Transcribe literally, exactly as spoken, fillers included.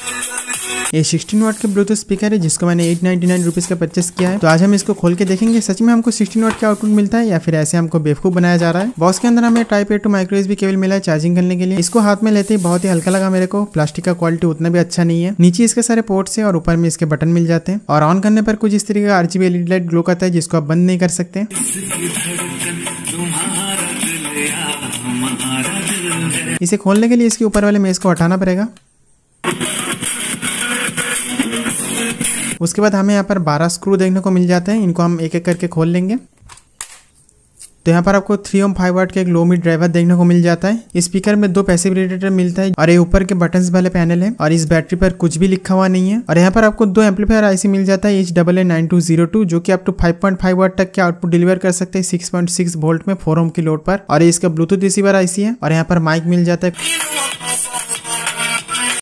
ये सोलह वाट के ब्लूटूथ स्पीकर है जिसको मैंने आठ सौ निन्यानवे रुपीस का परचेस किया है। तो आज हम इसको खोल के देखेंगे सच में हमको सोलह वाट का आउटपुट मिलता है या फिर ऐसे हमको बेवकूफ बनाया जा रहा है। बॉक्स के अंदर हमें type A to micro USB cable मिला है चार्जिंग करने के लिए। इसको हाथ में लेते ही बहुत ही हल्का लगा मेरे को, प्लास्टिक का क्वालिटी उतना भी अच्छा नहीं है। नीचे इसके सारे पोर्ट्स है और ऊपर में इसके बटन मिल जाते हैं और ऑन करने पर कुछ इस तरीके का आरजीबी एलईडी लाइट ग्लो करता है जिसको आप बंद नहीं कर सकते। इसे खोलने के लिए इसके ऊपर वाले मेज को हटाना पड़ेगा। उसके बाद हमें यहाँ पर बारह स्क्रू देखने को मिल जाते हैं, इनको हम एक एक करके खोल लेंगे। तो यहाँ पर आपको थ्री ओम फाइव वाट का एक लो मिड ड्राइवर देखने को मिल जाता है। इस स्पीकर में दो पैसिव रेडिएटर मिलता है और ये ऊपर के बटन्स वाले पैनल है और इस बैटरी पर कुछ भी लिखा हुआ नहीं है। और यहाँ पर आपको दो एम्पलीफायर आईसी मिल जाता है H double A nine two zero two जो कि up to five point five watt तक के आउटपुट डिलीवर कर सकते हैं सिक्स पॉइंट सिक्स वोल्ट में फोर ओम की लोड पर। और ये इसका ब्लूटूथ रिसीवर आईसी है और यहाँ पर माइक मिल जाता है।